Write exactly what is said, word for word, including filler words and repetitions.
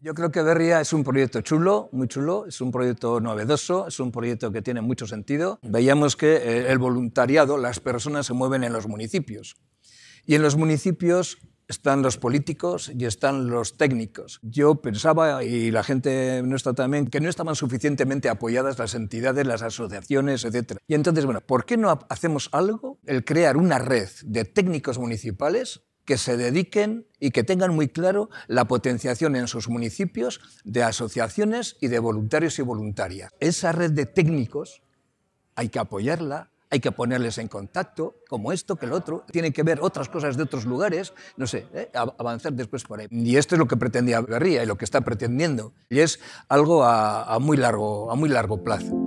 Yo creo que Berria es un proyecto chulo, muy chulo, es un proyecto novedoso, es un proyecto que tiene mucho sentido. Veíamos que el voluntariado, las personas se mueven en los municipios. Y en los municipios están los políticos y están los técnicos. Yo pensaba, y la gente nuestra también, que no estaban suficientemente apoyadas las entidades, las asociaciones, etcétera. Y entonces, bueno, ¿por qué no hacemos algo? El crear una red de técnicos municipales que se dediquen y que tengan muy claro la potenciación en sus municipios de asociaciones y de voluntarios y voluntarias. Esa red de técnicos hay que apoyarla, hay que ponerles en contacto, como esto, que el otro, tienen que ver otras cosas de otros lugares, no sé, ¿eh? avanzar después por ahí. Y esto es lo que pretendía Berria y lo que está pretendiendo, y es algo a, a, muy largo, a muy largo plazo.